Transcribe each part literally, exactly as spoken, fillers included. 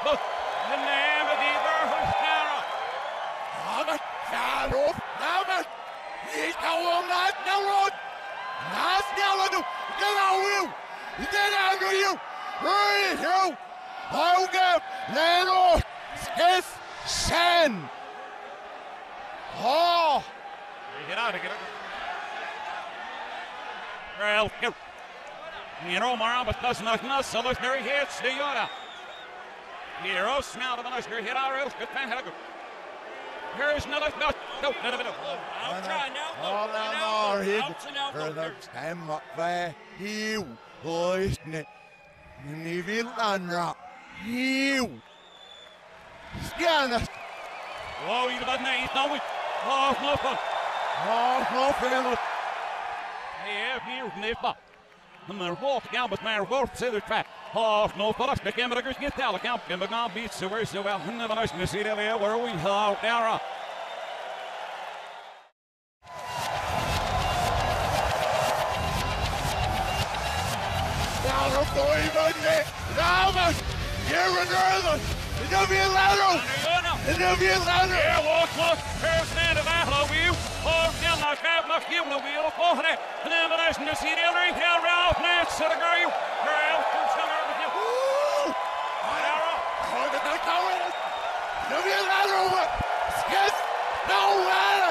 but the name of the Burford Sarah. Ahmed, Sarah, Ahmed, he's going not the road. Not the road. Get on you. Get on you. Hurry, you. Hogan, Leno, Skiff, Shen. Oh. Get out of it. Well, you know, Mara, but that's not enough, so there's very hits the Yoda. Hero, smell of the nice hit our else, good fan, here's another, no, no, no, no, no. I'll try now. Oh, no, no, he, for the time up there, he was it. And he will unwrap. He scan us. Oh, you bad name, no, we, oh, no fun. Oh, no fun. Yeah, here, Nippa. And they're walking out with my wolf to the track. Oh, no, for us, the cameras get down, the camp, and the gun beats so very so well. And the nice to see the area where we have now. Now, the boy, Monday, Thomas, you're in Northern. It'll be a ladder. It'll be a ladder. Yeah, walk, walk. Here's the battle of you. Oh, down the cap, not you, the wheel of Pohre. And then the nice to see the other here, Ralph, Nance, to the girl. Girl, come somewhere with you. Woo! Oh, the back out with it. It'll be a ladder over. Skid. No ladder.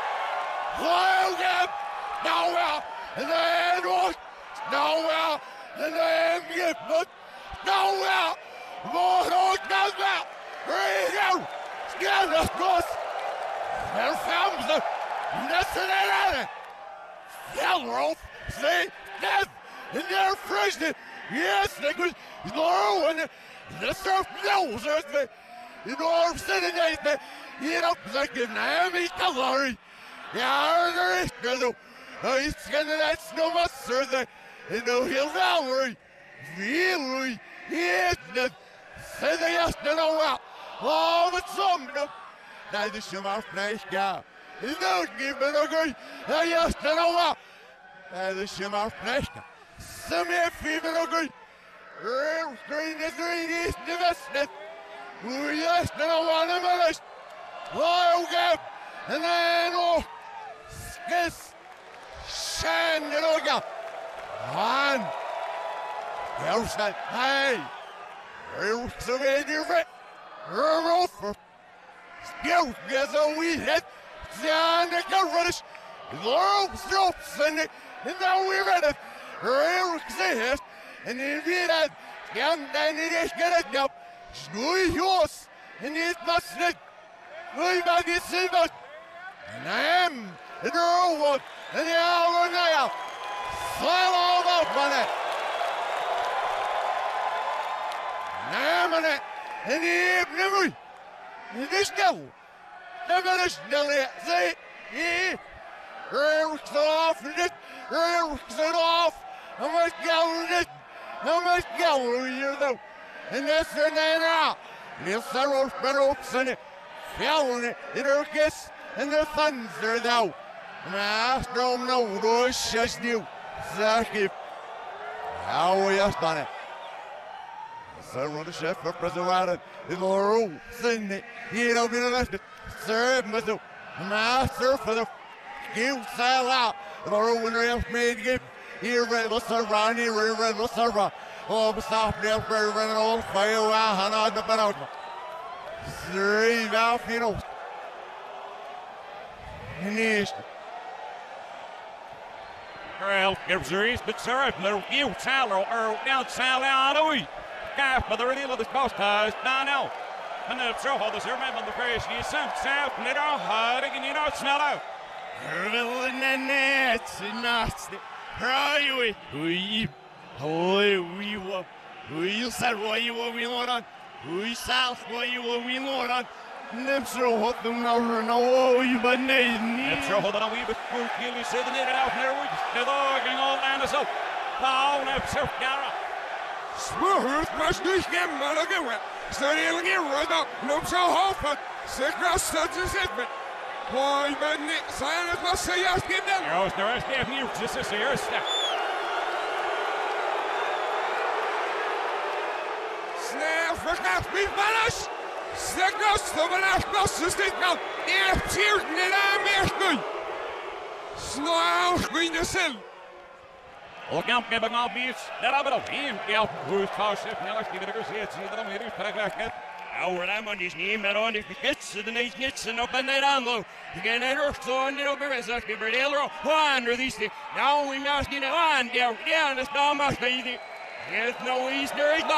Logan. No well. And then what? No well. And then get put. No well. More no does well. Here you go. Skid us, boss. There comes the. That's an error. Yellow, say, death, and they're frozen. Yes, they could go and the surf knows it. You know, I'm sitting there, you know, like in Miami, Calori. Yeah, there is no, he's getting that snow monster there. You know, he'll Valerie. Really, yes, the say they have to know well. Oh, but some of them. Now, this is my nice guy. You don't give me a good. I just don't know what. And the shimmer flesh. Some if even a good. Real green is green is the best. We just don't know what I'm going to. Oh, okay. And then, oh, skis. Shine, you know, go. One. There's that. Hey. Real souvenir. Real for. Skill gets a wee hit. Down the Reddish, Laurel Strokes, and now we're ready. Real exist, and if you had young Danish get it up, Screw yours, and it must not. We might get silver, and I am the girl one, and the hour now. File all up on it. And I am on it, and the evening, and this devil. They're gonna still it. See? Yeah. Rails off and it. Rails it off. How much gallery it? How much gallery you know? And that's the name out. Yes, the roast ropes in it. Feeling it. It'll kiss. And the thunder though. I don't know. Those just you. Zaki. How we have done it. So the chef for President in the room. Sing it. You don't be elected. Serve with the master for the give sell out. The ruin rail made give. Here, redless around here, redless around. Oh, the soft nail for running old fire. Wow, on the banana. Three valve, you know. Finished. Well, gives the race, but sir, no, you, Tyler, or outside out of we. Guy for the real of the cost ties, down out. And the throw of the servant on the face, you sent south, and it all hard, and you know, smell out. Hurl in the nets, and nuts. Right, we, we, we, we, we said what you were, we on. We south, what you were, we on. Lips are hot, them over, no, you but name. Lips are hot, and we would clearly say the net out there, we the dog and all land us up. Down, lips are Gara. Smooth, must do him, man, again. Study again, right up. No, so hopeful. Sick, such as it. Boy, but Nick, silence must say yes, give them. There was the rest of you, just as your step. Snap, Verkast wie Manas. Stekos to Manas Bosses dit kan. Er tiert in Amerika. Slow screen the cell. Och kamp med Bagna Beats. Där har vi då. En hjälp. Hur tar sig Nellas till det går se ett sidan med det för verket. Our Lamondi's name at on the hits of the night hits and up and that angle. Again, I heard so on the over as I give it all one release. Now we must get on down down the storm must be. Yes, no Easter egg.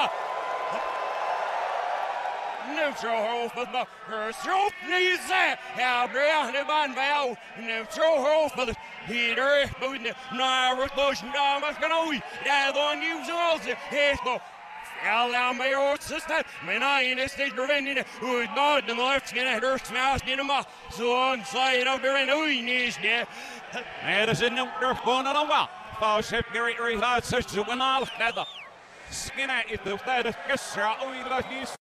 Neutral hole for the her throat needs that. How brown the man bow. Neutral hole for the heater. But now we're pushing down. What's going on? That's on you also. Yes, but. Alla med åt sister, men I in this stage preventing it. Who's not the left gonna hurt smash in him. So on side of the rain, is there. And it's in the going on a while. Falls hip, Gary, Gary, that's such a one all. Skin at it, the flat of Kessra, only like this.